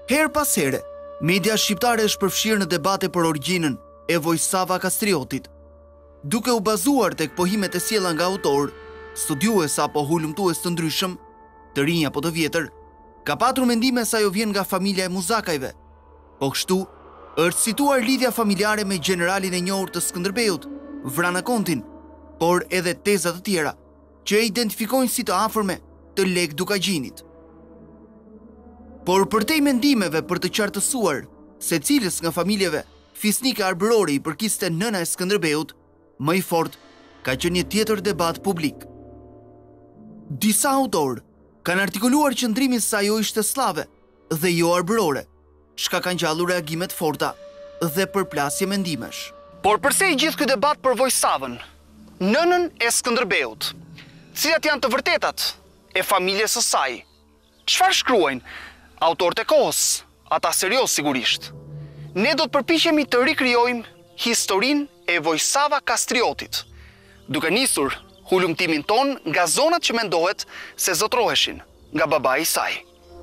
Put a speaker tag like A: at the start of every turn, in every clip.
A: Her pas here, media shqiptare është përfshirë në debate për origjinën e Vojsava Kastriotit, duke u bazuar tek pohimet e sjella nga autor, studiues apo hulumtues të ndryshëm, të rinj apo të vjetër, ka patur mendime se ajo vjen nga familja e Muzakajve. Po kështu, është situar lidhja familjare me generalin e njohur të Skënderbeut, Vrana Kontin, por edhe teza të tjera, që e identifikojnë si të afërme të Lek Dukagjinit. Por përtej mendimeve për të qartësuar se cilës nga familjeve fisnike arbërore i përkiste nëna e Skënderbeut, më i fort ka qenë një tjetër debat publik. Disa autorë kanë artikuluar qëndrimin se ajo ishte slave dhe jo arbërore, çka kanë gjallur reagimet forta dhe përplasje mendimesh. Por përse i gjithë ky debat për Vojsavën, nënën e Skënderbeut? Cilat janë të vërtetat e familjes së saj? Çfarë shkruajnë autorët e kohës, ata serioz sigurisht? Ne do të përpiqemi të rikrijojmë historinë e Vojsava Kastriotit, duke nisur hulumtimin ton nga zonat që mendohet se zotroheshin nga babai i saj.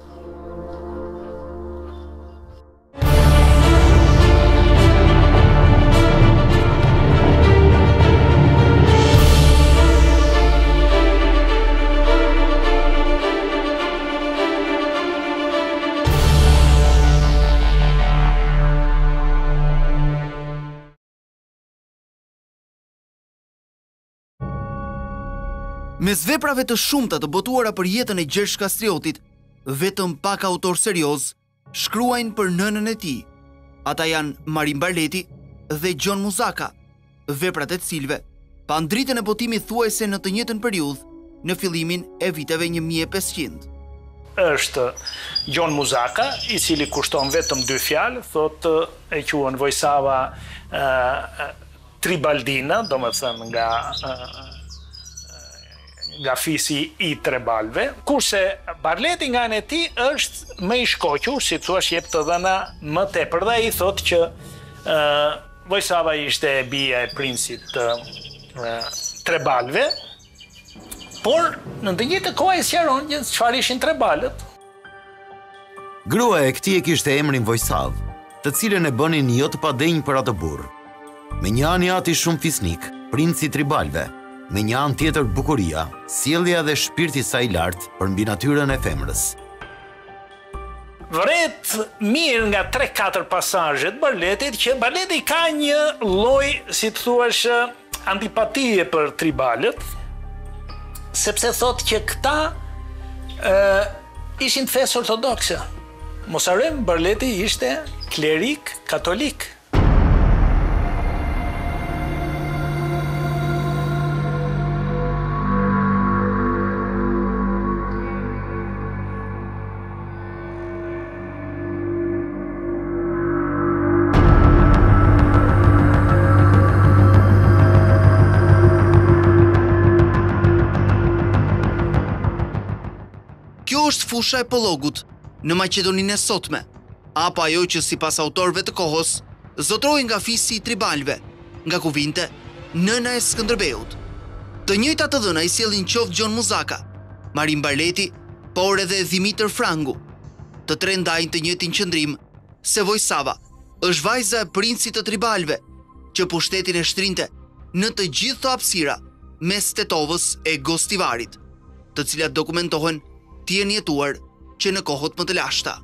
A: Mes veprave të shumta të botuara për jetën e Gjergj Kastriotit, vetëm pak autor serioz shkruajnë për nënën e tij. Ata janë Marin Barleti dhe Gjon Muzaka, veprat e cilëve pan dritën e botimit thuajse në të njëjtën periudhë në fillimin e viteve 1500.
B: Është Gjon Muzaka, i cili kushton vetëm 2 fjalë, thotë e quhen Vojsava Tribaldina, domethënë nga fisi i Trebalve, kurse Barleti nga ana e tij është më i shkoqur, si thua, jep të dhëna më tepër, dhe ai thotë që Vojsava ishte bia e princit të Trebalve, por në të njëjtën kohë ai sqaron çfarë ishin Trebalët.
C: Grua e këtij e kishte emrin Vojsav, të cilën e bënin jo të padenjë për atë burr. Me një anë ati shumë fisnik, princi Tribalve, me një anë tjetër bukuria, sjellja dhe shpirti i saj i lartë për mbi natyrën e femrës.
B: Vret mirë nga 3-4 pasazhet Barletit që Barleti ka një lloj, si të thuash, antipatie për tribalët, sepse thotë që këta ishin të fesë ortodokse. Mos harrojmë, Barleti ishte klerik katolik.
A: Kjo është fusha e Pollogut në Maqedoninë e sotme, apo ajo që sipas autorëve të kohës zotrohej nga fisi i Tribalve, nga ku vinte nëna e Skënderbeut. Të njëjtat të dhëna i sjellin qoftë Gjon Muzaka, Marin Barleti, por edhe Dimitër Frangu. Të tre ndajnë të njëjtin qëndrim se Vojsava është vajza e princit të Tribalve, që pushtetin e shtrinte në të gjitha hapësira mes Tetovës e Gostivarit, të cilat dokumentohen të jenë jetuar që në kohët më të lashta.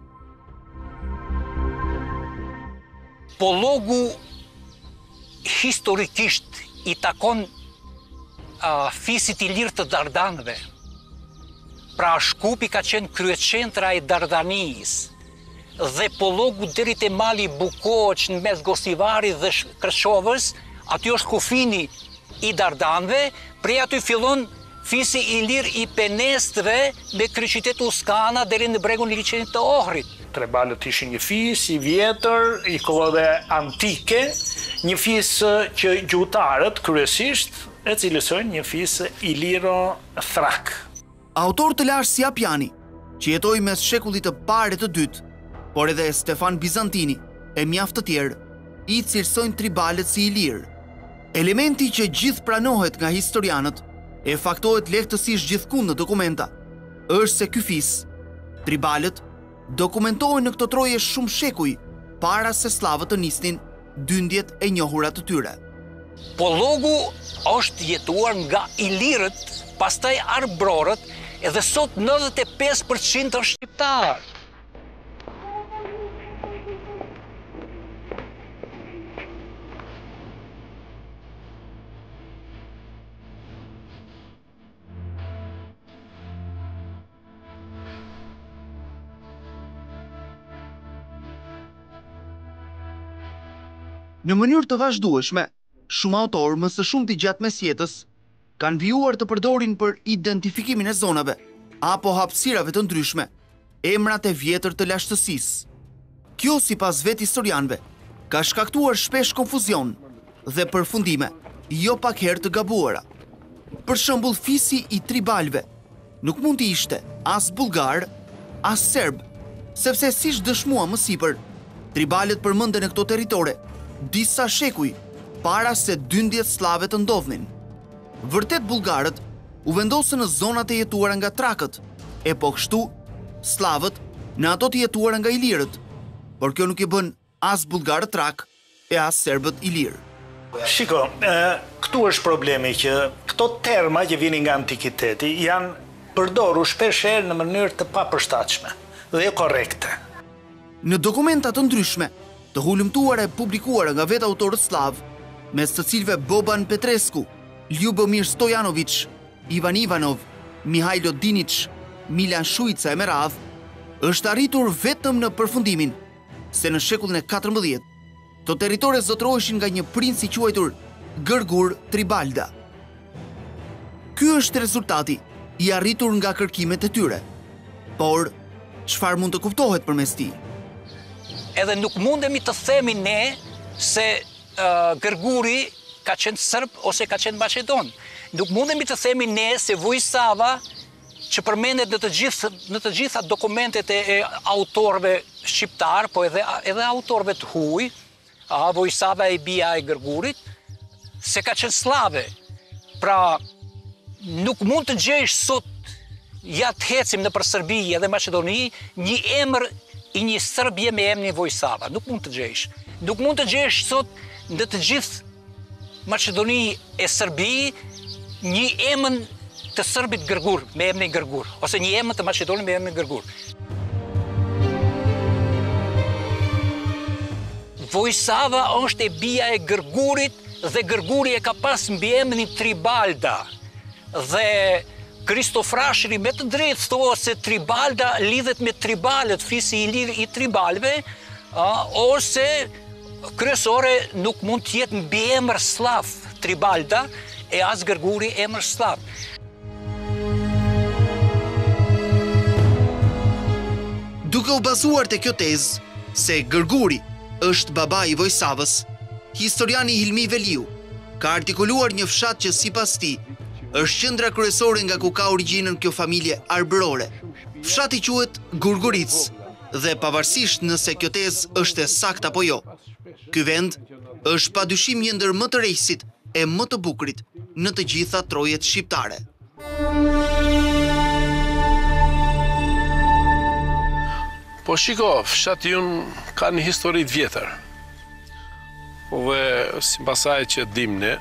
D: Pollogu historikisht i takon fisit i lirë të Dardanëve. Pra Shkupi ka qenë kryecentra e Dardanisë dhe Pollogu deri te mali Bukoç në mes Gostivarit dhe Kreshovës, aty është kufini i Dardanëve, prej aty fillon fisi i lirë i Penestëve me kryeqytet Uskana deri në bregun e liçenit të Ohrit.
B: Trebalët ishin një fis i vjetër, i kohëve antike, një fis që gjuhëtarët kryesisht e cilësojnë një fis i liro thrak.
A: Autor të lashtë si Apjani, që jetoi mes shekullit të parë e të dytë, por edhe Stefan Bizantini e mjaft të tjerë, i cilësojnë tribalët si i lirë. Elementi që gjithë pranohet nga historianët e faktohet lehtësisht gjithkund në dokumenta, është se ky fis, tribalët, dokumentohen në këto troje shumë shekuj para se slavët të nisnin dyndjet e njohura të tyre.
D: Pologu është jetuar nga ilirët, pastaj arbrorët, edhe sot 95% është shqiptar.
A: Në mënyrë të vazhdueshme, shumë autorë më së shumti gjatë mesjetës kanë vijuar të përdorin për identifikimin e zonave apo hapësirave të ndryshme emrat e vjetër të lashtësisë. Kjo, sipas vetë historianëve, ka shkaktuar shpesh konfuzion dhe përfundime jo pak herë të gabuara. Për shembull, fisi i tribalëve nuk mund të ishte as bullgar, as serb, sepse siç dëshmua më sipër, tribalët përmenden në këto territore disa shekuj para se dyndjet slave të ndodhnin. Vërtet bullgarët u vendosën në zonat e jetuara nga trakët, e po kështu slavët në ato të jetuara nga ilirët, por kjo nuk i bën as bullgarët trak e as serbët ilir.
B: Shiko, këtu është problemi që këto terma që vinin nga antikiteti janë përdoru shpesh herë në mënyrë të papërshtatshme dhe jo korrekte.
A: Në dokumenta të ndryshme, të hulumtuara e publikuara nga vetë autorët slav, mes të cilëve Boban Petrescu, Ljubomir Stojanović, Ivan Ivanov, Mihajlo Dinić, Milan Shujca e me radhë, është arritur vetëm në përfundimin se në shekullin e 14, të territore zotëroheshin nga një princ i quajtur Gërgur Tribalda. Ky është rezultati i arritur nga kërkimet e tyre. Por, çfarë mund të kuptohet përmes tij?
D: Edhe nuk mundemi të themi ne se Gërguri ka qenë Sërb ose ka qenë Maqedon. Nuk mundemi të themi ne se Vojsava, që përmendet në të gjitha dokumentet e autorëve shqiptar, po edhe autorëve të huaj, Vojsava e bia e Gërgurit, se ka qenë slave. Pra, nuk mund të gjesh sot, ja të hecim në për Serbi edhe Maqedoni, një emër i një Serbje me emrin Vojsava. Nuk mund të gjesh. Nuk mund të gjesh sot në të gjithë Maqedoni e Serbi një emër të Serbit Gërgur me emrin Gërgur, ose një emër të Maqedonit me emrin Gërgur. Vojsava është e bia e Gërgurit dhe Gërguri e ka pas mbi emrin Tribalda. Dhe Kristofrashëri me të drejtë thotë se Tribalda lidhet me tribalët, fisi i lirë i tribalëve, ose kryesore nuk mund të jetë mbi emër slav Tribalda e as Gërguri emër slav.
A: Duke u bazuar te kjo tezë se Gërguri është baba i Vojsavës, historiani Hilmi Veliu ka artikuluar një fshat që sipas tij është qendra kryesore nga ku ka origjinën kjo familje arbrore. Fshati quhet Gurguric dhe pavarësisht nëse kjo tezë është e saktë apo jo, ky vend është padyshim një ndër më të rejësit e më të bukurit në të gjitha trojet shqiptare.
E: Po shiko, fshati unë ka një histori të vjetër. Dhe sipas asaj që dim ne,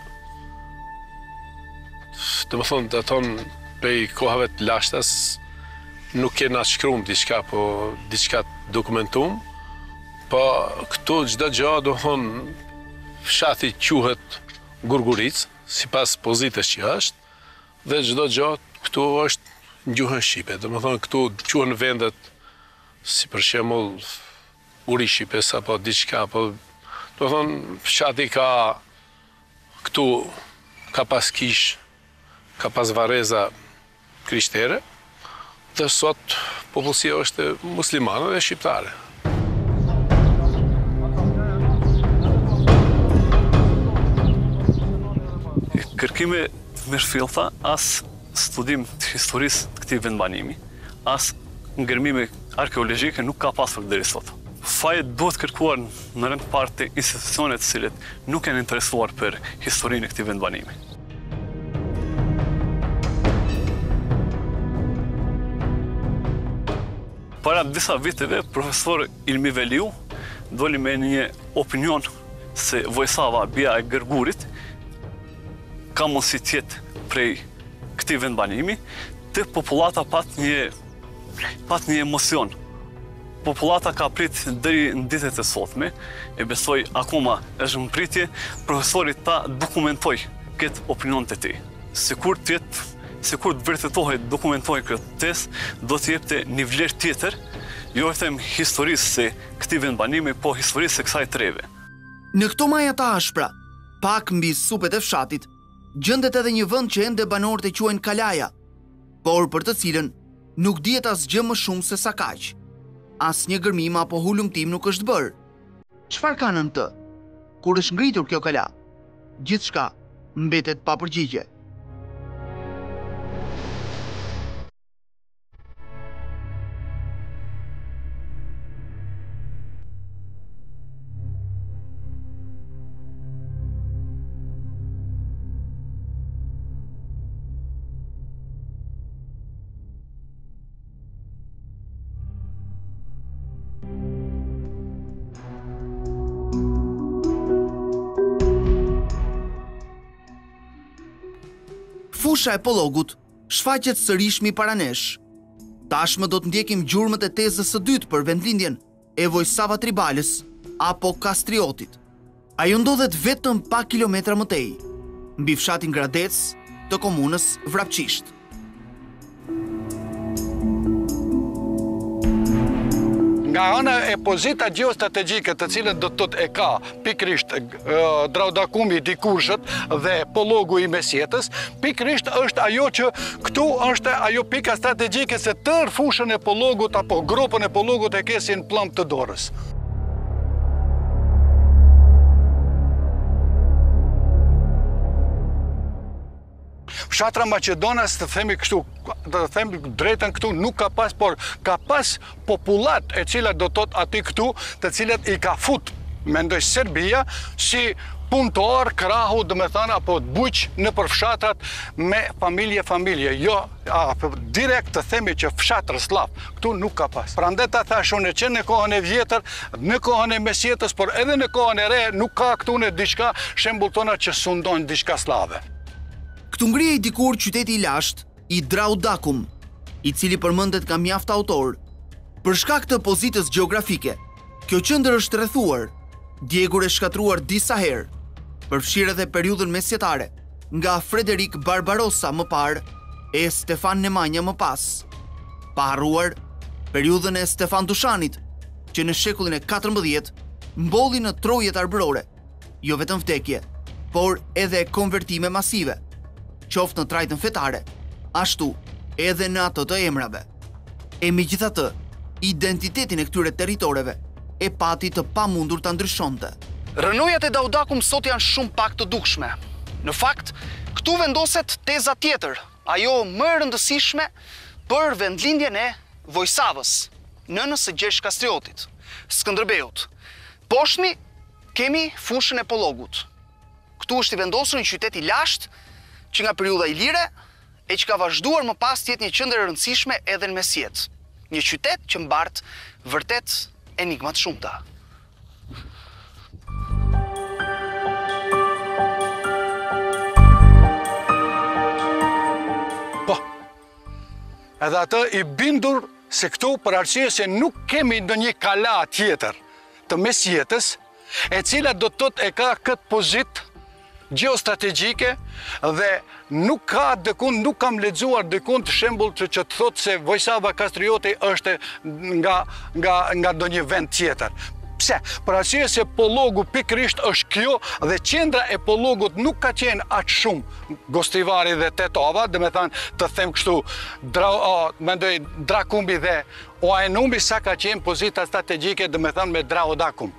E: të më thonë, të tonë prej kohave të lashtas, nuk kena shkruam diçka, po diçka të dokumentum, po këtu çdo gjë, do thonë, fshati quhet Gurguric, sipas pozitës që është, dhe çdo gjë këtu është në gjuhën shqipe. Do më thonë, këtu quhen vendet si për shembull uri shqipes apo diçka, apo do thonë, fshati ka këtu ka pas kish, ka pas vareza krishtere, dhe sot popullsia është muslimane dhe shqiptare.
F: Kërkime me shfilta, as studim të historisë të këtij vendbanimi, as ngërmime arkeologjike nuk ka pasur deri sot. Fajet duhet kërkuar në rënd parë të institucionet të cilët nuk janë interesuar për historinë e këtij vendbanimi. Para disa viteve, profesor Ilmi Veliu doli me një opinion se Vojsava, bia e Gërgurit, ka mos i tjetë prej këtij vendbanimi, të popullata pat një emocion. Popullata ka prit deri në ditët e sotme, e besoj akoma është në pritje, profesori ta dokumentoj këtë opinion të tij. Sikur të vërtetohet, dokumentohet këtë test, do të jepte një vlerë tjetër, jo e them historisë se këtij vendbanimi, po historisë së kësaj treve.
A: Në këto maja të ashpra, pak mbi supet e fshatit, gjendet edhe një vend që ende banorët e quajnë Kalaja, por për të cilën nuk dihet asgjë më shumë se sa kaq. Asnjë gërmim apo hulumtim nuk është bërë. Çfarë ka nën të? Kur është ngritur kjo kala, gjithçka mbetet pa përgjigje. Fusha e Pollogut shfaqet sërish mi para nesh. Tashmë do të ndjekim gjurmët e tezës së dytë për vendlindjen e Vojsava Tribales apo Kastriotit. Ajo ndodhet vetëm pak kilometra më tej, mbi fshatin Gradec të komunës Vrapçisht.
G: Nga ana e pozita gjeostrategjike të cilën do të e ka pikrisht Draudakumi Dikurshët dhe Pollogu i Mesjetës, pikrisht është ajo që këtu është ajo pika strategjike se tërë fushën e Pollogut apo grupën e Pollogut e kesin plumb të dorës. Fshatra Maqedonas, të themi drejtën këtu, nuk ka pas, por ka pas popullat e cilat do tot aty këtu, të cilat i ka fut, mendoj Serbia, si punëtor, krahu, dhe me thënë, apo buq në për fshatrat me familje. Jo, direkt të themi që fshatrë slav, këtu nuk ka pas. Prandaj ta thashun e që në kohën e vjetër, në kohën e Mesjetës, por edhe në kohën e re, nuk ka këtu në diçka shembull tona që sundojnë diçka slave.
A: Këtu ngrihej dikur qyteti i lashtë i Draudakum, i cili përmendet nga mjaft autor. Për shkak të pozitës gjeografike, kjo qendër është rrethuar, djegur e shkatruar disa herë, përfshirë edhe periudhën mesjetare, nga Frederik Barbarossa më parë e Stefan Nemanja më pas. Pa harruar periudhën e Stefan Dushanit, që në shekullin e 14 mbolli në trojet arbërore, jo vetëm vdekje, por edhe konvertime masive, qoftë në trajtën fetare, ashtu edhe në ato të emrave. E megjithatë, identitetin e këtyre territoreve e pati të pamundur ta ndryshonte. Rënojat e Draudakum sot janë shumë pak të dukshme. Në fakt, këtu vendoset teza tjetër, ajo më e rëndësishme për vendlindjen e Vojsavës, nënës së Gjergj Kastriotit, Skënderbeut. Poshtmi kemi fushën e Pollogut. Këtu është i vendosur një qytet i lashtë që nga periudha ilire e që ka vazhduar më pas të jetë një qendër e rëndësishme edhe në Mesjet. Një qytet që mbart vërtet enigma të shumta.
G: Po, edhe atë i bindur se këtu për arsye se nuk kemi ndonjë kala tjetër të Mesjetës, e cila do të thotë e ka këtë pozitë geostrategjike dhe nuk ka dëkun, nuk kam lexuar dëkun të shembull që të thotë se Vojsava Kastrioti është nga ndonjë vend tjetër. Pse? Për arsye se Pollogu pikrisht është kjo dhe qendra e Pollogut nuk ka qenë aq shumë Gostivari dhe Tetova, dhe me thënë të them kështu, mendoj Drakumbi dhe Oaenumbi sa ka qenë pozita strategjike, dhe me thënë me Draudakum.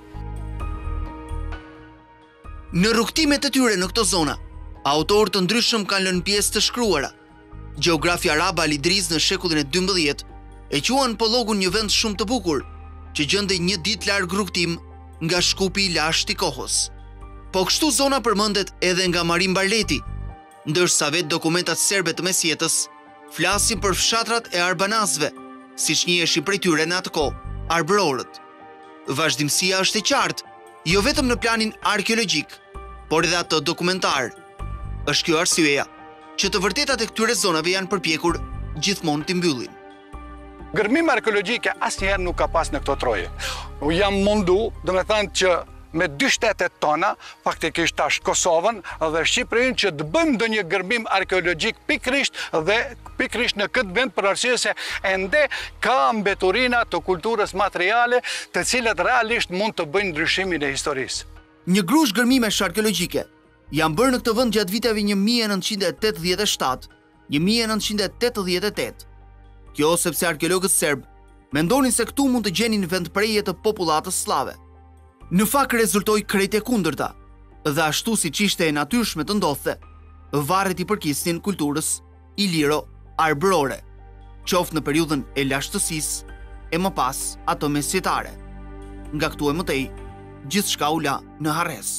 A: Në rrugtimet e tyre në këto zona, autorë të ndryshëm kanë lënë pjesë të shkruara. Gjeografi arab Al-Idris në shekullin e 12 e quan Pollogun një vend shumë të bukur, që gjendej një ditë larg rrugtim nga Shkupi i lashtë i kohës. Po kështu zona përmendet edhe nga Marin Barleti, ndërsa vetë dokumentat serbe të Mesjetës flasin për fshatrat e Arbanazëve, siç njiheshin prej tyre në atë kohë, arbrorët. Vazhdimësia është e qartë, jo vetëm në planin arkeologjik, por edhe atë dokumentar. Është kjo arsyeja që të vërtetat e këtyre zonave janë përpjekur gjithmonë të mbyllin.
G: Gërmime arkeologjike asnjëherë nuk ka pas në këto troje. U jam mundu, do me thënë që me 2 shtetet tona, faktikisht tash Kosovën dhe Shqipërinë, që të bëjmë ndonjë gërmim arkeologjik pikrisht në këtë vend për arsye se ende ka mbeturina të kulturës materiale të cilat realisht mund të bëjnë ndryshimin e historisë.
A: Një grush gërmimesh arkeologjike janë bërë në këtë vend gjatë viteve 1987, 1988. Kjo sepse arkeologët serb mendonin se këtu mund të gjenin vendprerje të popullatës slave. Në fakt rezultoi krejt e kundërta, dhe ashtu siç ishte e natyrshme të ndodhte, varret i përkisnin kulturës iliro-arbrore, qoftë në periudhën e lashtësisë e më pas ato mesjetare. Nga këtu e mëtej, gjithçka u la në harres.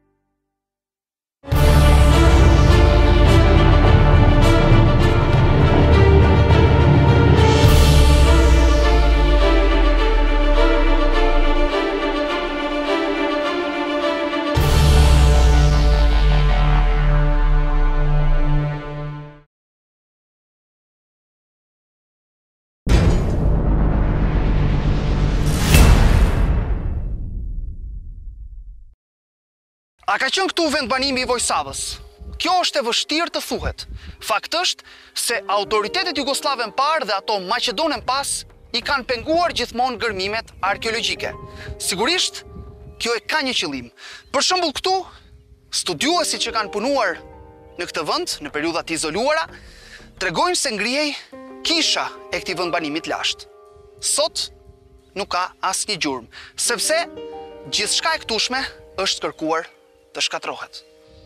A: A ka qenë këtu vendbanimi i Vojsavës? Kjo është e vështirë të thuhet. Fakt është se autoritetet jugoslave më parë dhe ato maqedone më pas i kanë penguar gjithmonë gërmimet arkeologjike. Sigurisht, kjo e ka një qëllim. Për shembull këtu, studiuesit që kanë punuar në këtë vend në periudhat izoluara tregojnë se ngrihej kisha e këtij vendbanimi të lashtë. Sot nuk ka asnjë gjurmë, sepse gjithçka e këtushme është kërkuar të shkatrohet.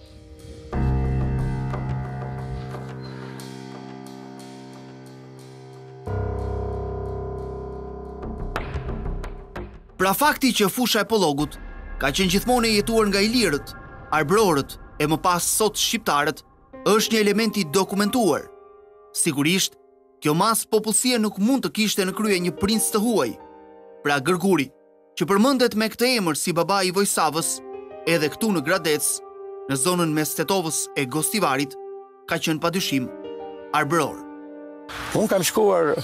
A: Pra fakti që fusha e Pollogut ka qenë gjithmonë e jetuar nga ilirët, arbrorët e më pas sot shqiptarët, është një element i dokumentuar. Sigurisht, kjo mas popullsia nuk mund të kishte në krye një princ të huaj. Pra Gërguri, që përmendet me këtë emër si baba i Vojsavës, edhe këtu në Gradec, në zonën mes Tetovës e Gostivarit, ka qenë padyshim arbror.
H: Unë kam shkuar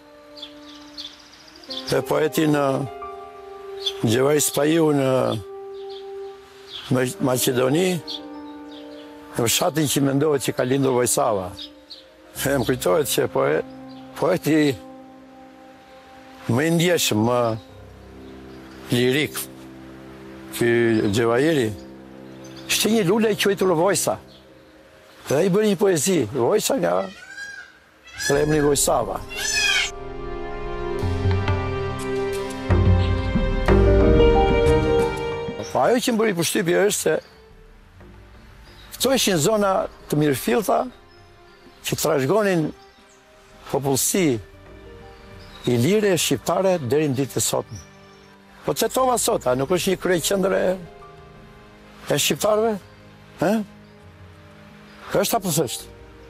H: te poetin Gjevaj Spajiu në Maqedoni, në fshatin që mendohet që ka lindur Vojsava. E më kujtohet që poeti më i ndjeshëm, më lirik, ky Gjevajeri, ishte një lule e quajtur Vojsa. Dhe i bëri një poezi, Vojsa nga emri Vojsava. Po ajo që më bëri përshtypje është se këto ishin zona të mirëfillta që trashëgonin popullsi ilire shqiptare deri në ditën e sotme. Po Tetova sot, a nuk është një kryeqendër e shqiptarëve? Është apo s'është?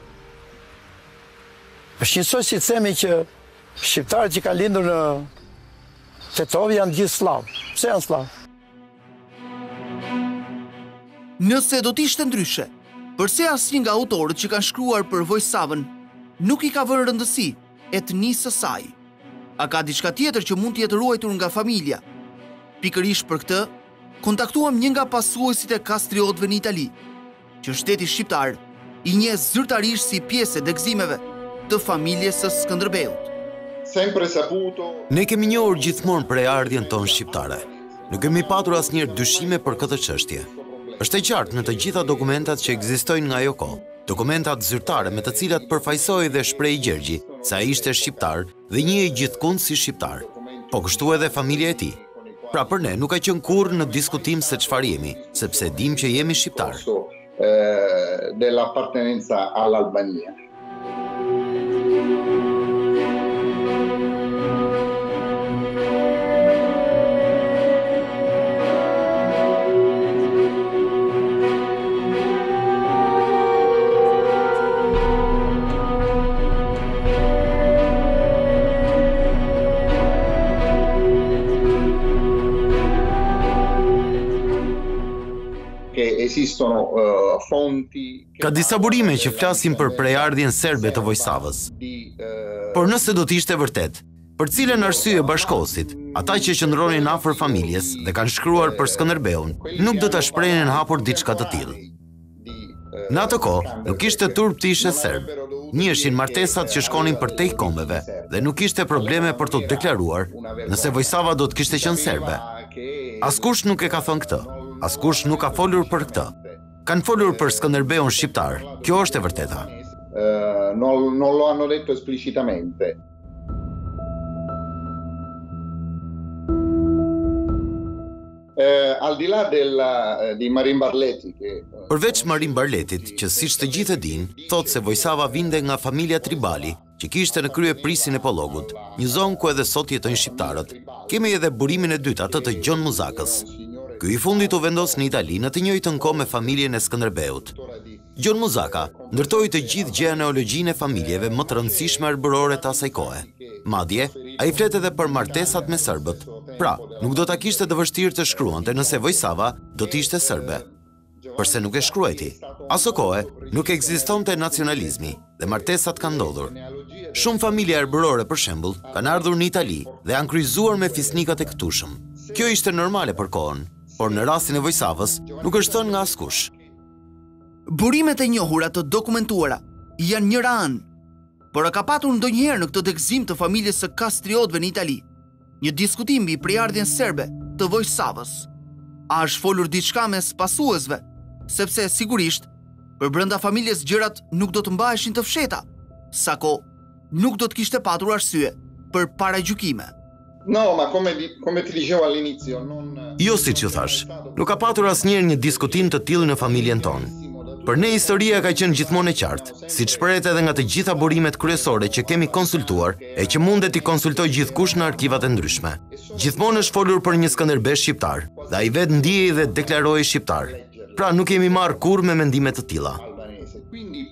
H: Është njësoj si të themi që shqiptarët që kanë lindur në Tetovë janë gjithë slavë. Pse janë slavë?
A: Nëse do t'ishte ndryshe, përse asnjë nga autorët që kanë shkruar për Vojsavën nuk i ka vënë rëndësi etnisë së saj? A ka diçka tjetër që mund të jetë ruajtur nga familja? Pikërisht për këtë, kontaktuam një nga pasuesit e kastriotëve në Itali, që shteti shqiptar i njeh zyrtarisht si pjesë e degëzimeve të familjes së Skënderbeut.
C: Ne kemi njohur gjithmonë prej ardhjen tonë shqiptare. Nuk kemi patur asnjëherë dyshime për këtë çështje. Është e qartë në të gjitha dokumentat që ekzistojnë nga ajo kohë, dokumentat zyrtare me të cilat përfaqësoi dhe shpreh Gjergji se ai ishte shqiptar dhe njihej gjithkund si shqiptar, po kështu edhe familja e tij. Pra për ne nuk ka qenë kurrë në diskutim se çfarë jemi, sepse dim që jemi shqiptar.
I: Dell'appartenenza all'Albania. esistono fonti...
C: Ka disa burime që flasin për prejardhjen serbe të Vojsavës. Por nëse do të ishte vërtet, për cilën arsye bashkosit, ata që qëndronin afër familjes dhe kanë shkruar për Skënderbeun, nuk do ta shprehin hapur diçka të tillë. Në atë kohë, nuk ishte turp të ishe serb. Njiheshin martesat që shkonin për tej kombeve dhe nuk ishte probleme për të deklaruar nëse Vojsava do të kishte qenë serbe. Askush nuk e ka thënë këtë. Askush nuk ka folur për këtë. Kanë folur për Skënderbeun shqiptar. Kjo është e vërteta.
I: Non lo hanno detto esplicitamente. Al di là di Marin Barleti che
C: Përveç Marin Barletit, që siç të gjithë e dinë, thotë se Vojsava vinte nga familja Tribali, që kishte në krye prisin e Pollogut, një zonë ku edhe sot jetojnë shqiptarët. Kemi edhe burimin e dytë, atë të Gjon Muzakës. Ky i fundit u vendos në Itali në të njëjtën kohë me familjen e Skënderbeut. Gjon Muzaka ndërtoi të gjithë gjenealogjinë e familjeve më të rëndësishme arbërore të asaj kohe. Madje, ai flet edhe për martesat me serbët. Pra, nuk do ta kishte të vështirë të shkruante nëse Vojsava do të ishte serbe. Përse nuk e shkruajti. Aso kohë nuk ekzistonte nacionalizmi dhe martesat kanë ndodhur. Shumë familje arbërore, për shembull, kanë ardhur në Itali dhe janë kryqëzuar me fisnikat e këtushëm. Kjo ishte normale për kohën, por në rastin e Vojsavës nuk është thënë nga askush.
A: Burimet e njohura të dokumentuara janë njëra anë, por a ka patur ndonjëherë në këtë dekzim të familjes së Kastriotëve në Itali një diskutim mbi prejardhjen serbe të Vojsavës? A është folur diçka mes pasuesve? Sepse sigurisht, për brenda familjes gjërat nuk do të mbaheshin të fsheta, sako nuk do të kishte patur arsye për paragjykime.
I: No, ma come ti dicevo all'inizio,
C: Jo, siç ju thash, nuk ka patur asnjëherë një diskutim të tillë në familjen tonë. Për ne historia ka qenë gjithmonë e qartë, siç shprehet edhe nga të gjitha burimet kryesore që kemi konsultuar e që mundet i konsultoj gjithkush në arkivat e ndryshme. Gjithmonë është folur për një Skënderbe shqiptar, dhe ai vetë ndihej dhe deklaroi shqiptar. Pra nuk kemi marrë kurrë me mendime të tilla.
I: Quindi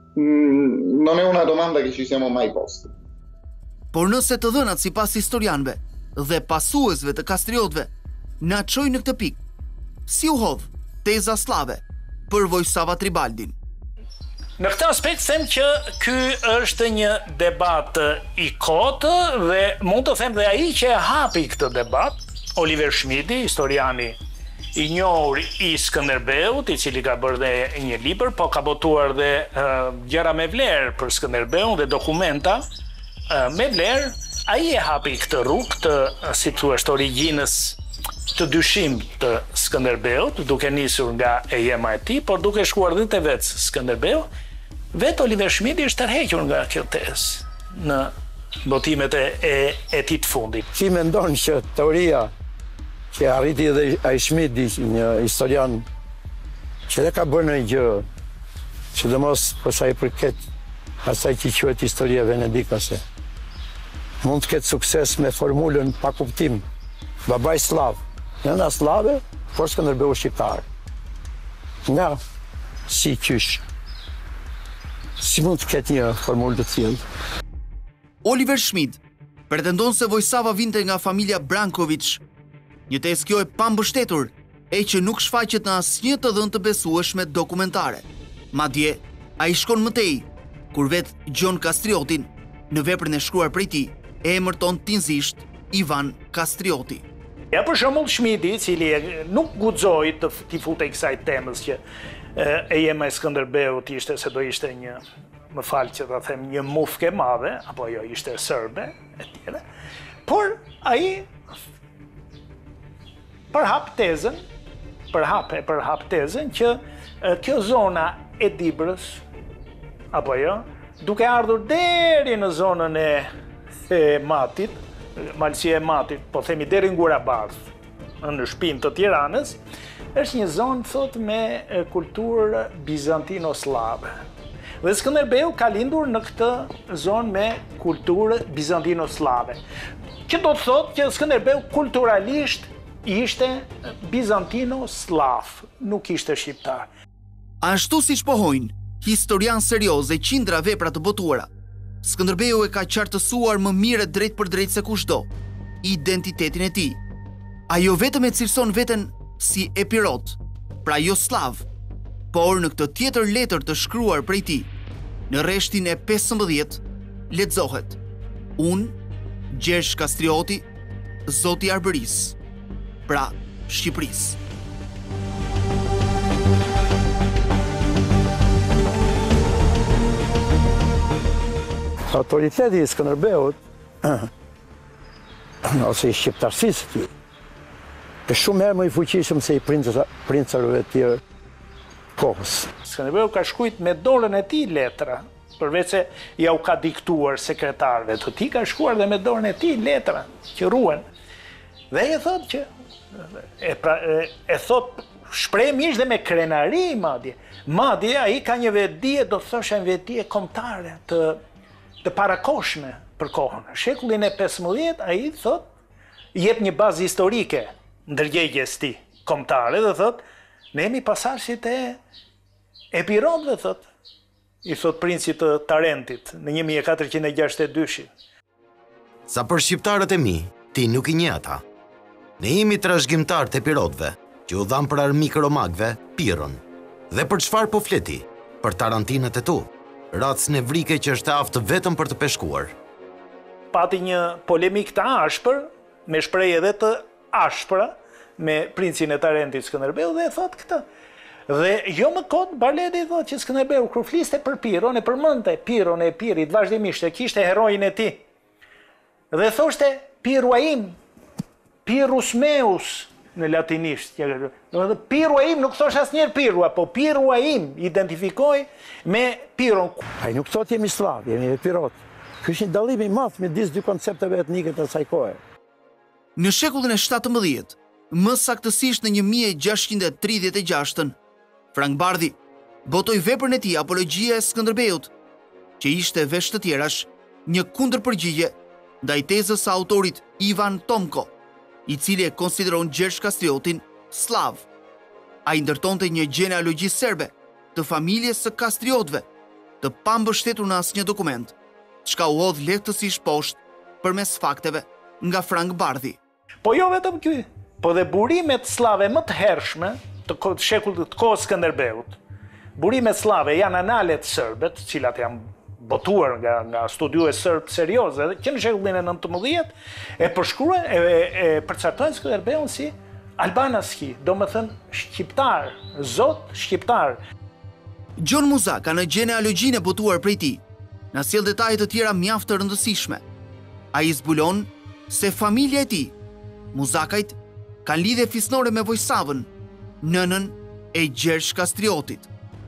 I: non è una domanda che ci siamo mai posti.
A: Por nëse të dhënat sipas historianëve dhe pasuesve të Kastriotëve na çojnë në këtë pikë, si u hodh teza slave për Vojsava Tribaldin?
B: Në këtë aspekt them që ky është një debat i kotë dhe mund të them dhe ai që e hapi këtë debat, Oliver Schmidi, historiani i njohur i Skënderbeut, i cili ka bërë dhe një libër, po ka botuar dhe gjëra me vlerë për Skënderbeun dhe dokumenta me vlerë. Ai e hapi këtë rrugë të, si thua, origjinës të dyshim të Skënderbeut, duke nisur nga e jema e tij, por duke shkuar dhe te vetë Skënderbeu, vetë Oliver Schmidi është tërhequr nga kjo tezë në botimet e tij të fundit.
H: Ti mendon që teoria që arriti edhe ai Schmidi, një historian që dhe ka bërë në gjë, sidomos për sa i përket asaj që quhet historia venedikase, mund të ketë sukses me formulën pa kuptim, babai slav, nëna slave, por Skënderbeu shqiptar. Nga si qysh? Si mund të ketë një formulë të tillë?
A: Oliver Schmid pretendon se Vojsava vinte nga familja Branković, një tezë kjo e pambështetur, e që nuk shfaqet në asnjë të dhënë të besueshme dokumentare. Madje, ai shkon më tej, kur vetë Gjon Kastriotin, në veprën e shkruar prej tij, e emërton tinzisht Ivan Kastrioti.
B: Ja për shembull Schmidi, i cili nuk guxoi të futej kësaj temës që e jema e Skënderbeut ishte se do ishte një, më fal që ta them, një mufke madhe, apo jo, ishte serbe, e tjera. Por ai përhap tezën që kjo zona e Dibrës, apo jo, duke ardhur deri në zonën e Matit, malësia e Matit, po themi deri në Gurabardh, në shpinë të Tiranës, është një zonë, thot, me kulturë bizantino-slave. Dhe Skënderbeu ka lindur në këtë zonë me kulturë bizantino-slave. Që do të thot që Skënderbeu kulturalisht ishte bizantino-slav, nuk ishte shqiptar.
A: Ashtu siç pohojnë historian serioz e qindra vepra të botuara, Skënderbeu e ka qartësuar më mirë drejt për drejt se kushdo identitetin e tij. Ajo vetëm e cilëson veten si epirot, pra jo slav, por në këtë tjetër letër të shkruar prej tij, në rreshtin e 15, lexohet: Unë, Gjergj Kastrioti, Zoti i Arbërisë, pra Shqipërisë.
H: Autoriteti i Skënderbeut, ose i shqiptarsisë të tij, është shumë herë më i fuqishëm se i princërave të tjerë kohës.
B: Skënderbeu ka shkruajt me dorën e tij letra, përveç se ja u ka diktuar sekretarëve të tij, ka shkruar dhe me dorën e tij letra që ruhen. Dhe e thot që e thot shprehimisht dhe me krenari madje. Madje ai ka një vetdije, do të thosha një vetdije kombëtare të parakoshme për kohën. Shekullin e 15 ai thot jep një bazë historike ndërgjegjes tij kombëtare dhe thot ne jemi pasardhësit e Epirotëve, thot, i thot princit të Tarentit në 1462.
C: Sa për shqiptarët e mi, ti nuk i njeh ata. Ne jemi trashëgimtar të Epirotëve, që u dhan për armikë romagëve Piron. Dhe për çfarë po fleti? Për tarantinët e tu, racë nevrike që është aftë vetëm për të peshkuar.
B: Pati një polemik të ashpër, me shprehje edhe të ashpra, me princin e Tarentit Skënderbeu dhe e thot këtë. Dhe jo më kot Barleti thot që Skënderbeu kur fliste për Piron e përmendte Piron e Pirit vazhdimisht e kishte heroin e tij. Dhe thoshte Piruaim, Pirus meus në latinisht. Domethënë Piruaim nuk thosh asnjëherë Pirua, po Piruaim identifikoi me Piron.
H: Ai nuk thot jemi slav, jemi Epirot. Ky është një dallim i madh midis dy koncepteve etnike të asaj kohe.
A: Në shekullin e 17, më saktësisht në 1636, Frank Bardhi botoi veprën e tij Apologjia e Skënderbeut, që ishte veç të tjerash një kundërpërgjigje ndaj tezës së autorit Ivan Tomko, i cili e konsideron Gjergj Kastriotin slav. Ai ndërtonte një gjenealogji serbe të familjes së Kastriotëve, të pambështetur në asnjë dokument, çka u hodh lehtësisht poshtë përmes fakteve nga Frank Bardhi.
B: Po jo vetëm ky, po dhe burimet slave më të hershme të shekullit të kohës Skënderbeut. Burimet slave janë analet sërbe, të cilat janë botuar nga studiues serb serioze, që në shekullin e 19 e përshkruajnë e përcaktojnë Skënderbeun si Albanaski, do më thënë shqiptar, zot shqiptar.
A: John Muzaka në gjenealogjinë e botuar prej tij na sjell detaje të tjera mjaft të rëndësishme. Ai zbulon se familja e tij, Muzakajt, kanë lidhje fisnore me Vojsavën, nënën e Gjergj Kastriotit.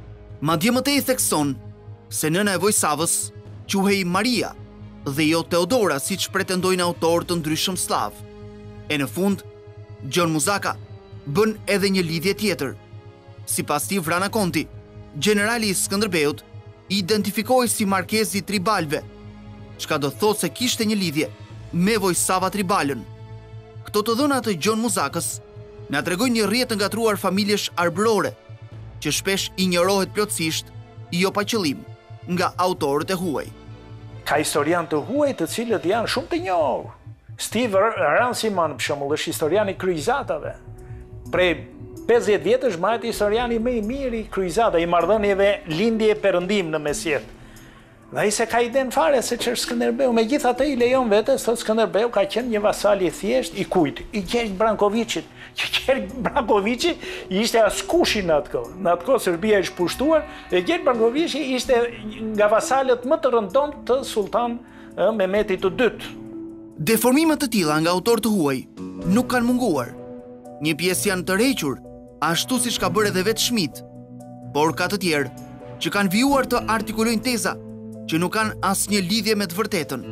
A: Madje më tej thekson se nëna e Vojsavës quhej Maria dhe jo Teodora, siç pretendojnë autorë të ndryshëm slav. E në fund, John Muzaka bën edhe një lidhje tjetër. Sipas tij, Vrana Konti, generali i Skënderbeut, identifikoi si markezi tribalve, çka do thotë se kishte një lidhje me Vojsava tribalën. Këto të dhëna të John Muzakës na tregojnë një rrjet të ngatruar familjesh arbërore, që shpesh injorohet plotësisht, jo pa qëllim, nga autorët e huaj.
B: Ka historian të huaj të cilët janë shumë të njohur. Steve Runciman, për shembull, është historian i kryqëzatave. Prej 50 vjetësh mahet historiani më i mirë i kryqëzatave, i marrëdhënieve lindje perëndim në mesjet. Dhe ai se ka iden fare se ç'është Skënderbeu, megjithatë i lejon vetes, thotë Skënderbeu ka qenë një vasal i thjesht i kujt? I Gjergj Brankoviçit. Që Gjergj Brankoviçi ishte askushi në atë kohë. Në atë kohë Serbia ishte pushtuar dhe Gjergj Brankoviçi ishte nga vasalët më të rëndom të sultan Mehmetit II.
A: Deformimet të tilla nga autorë të huaj nuk kanë munguar. Një pjesë janë të rrequr, ashtu siç ka bërë edhe vetë Schmidt, por ka të tjerë që kanë vijuar të artikulojnë teza që nuk kanë asnjë lidhje me të vërtetën.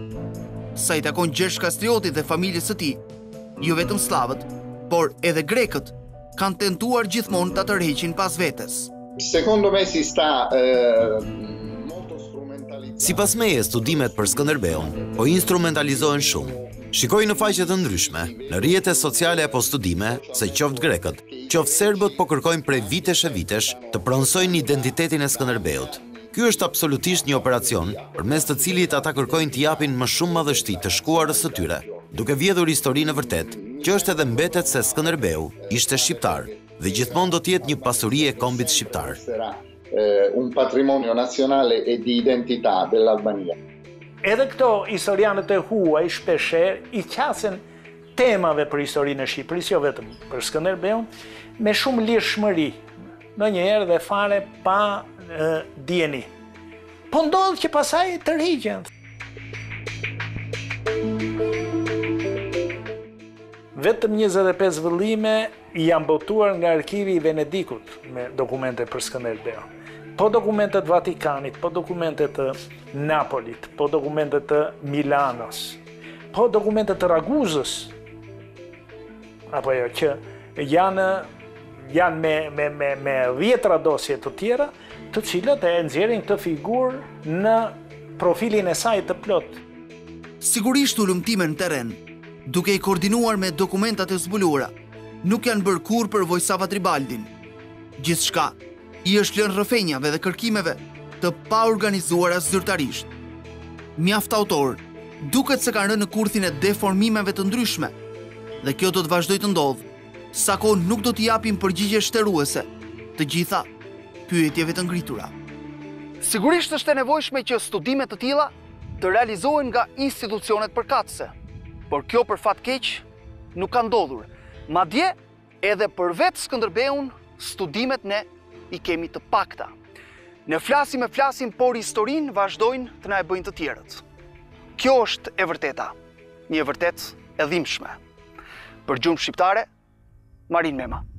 A: Sa i takon Gjergj Kastriotit dhe familjes së tij, jo vetëm slavët, por edhe grekët kanë tentuar gjithmonë ta tërheqin pas vetes.
I: Secondo me si sta molto strumentalizzando.
C: Sipas meje, studimet për Skënderbeun po instrumentalizohen shumë. Shikoj në faqe të ndryshme, në rrjete sociale apo studime, se qoftë grekët, qoftë serbët po kërkojnë prej vitesh e vitesh të pronësojnë identitetin e Skënderbeut. Ky është absolutisht një operacion përmes të cilit ata kërkojnë t'i japin më shumë madhështi të shkuarës së tyre, duke vjedhur historinë e vërtet, që është edhe mbetet se Skënderbeu ishte shqiptar, dhe gjithmonë do të jetë një pasuri e kombit shqiptar.
I: Sarà un patrimonio nazionale e di identità dell'Albania.
B: Edhe këto historianët e huaj shpesher i qasen temave për historinë e Shqipërisë, jo vetëm për Skënderbeun, me shumë lirshmëri, ndonjëherë dhe fare pa dieni. Po ndodh që pasaj tërhiqen. Vetëm 25 vëllime janë botuar nga arkivi i Venedikut me dokumente për Skënderbeun. Po dokumentet Vatikanit, po dokumentet të Napolit, po dokumentet të Milanos, po dokumentet të Raguzës, apo jo, që janë me 10 dosje të tjera, të cilët e nxjerrin këtë figurë në profilin e saj të plot.
A: Sigurisht ulëmtime në terren, duke i koordinuar me dokumentat e zbuluara, nuk janë bërë kurrë për Vojsava Tribaldin. Gjithçka i është lënë rrëfenjave dhe kërkimeve të paorganizuara zyrtarisht. Mjaft autor duket se kanë rënë në kurthin e deformimeve të ndryshme, dhe kjo do të vazhdojë të ndodhë, sa kohë nuk do t'i japim përgjigje shtëruese të gjitha pyetjeve të ngritura. Sigurisht është e nevojshme që studime të tilla të realizohen nga institucionet përkatëse, por kjo për fat keq nuk ka ndodhur. Madje edhe për vetë Skënderbeun, studimet ne i kemi të pakta. Ne flasim, por historinë vazhdojnë të na e bëjnë të tjerët. Kjo është e vërteta, një e vërtet e dhimbshme. Për Gjumë Shqiptare, Marin Mema.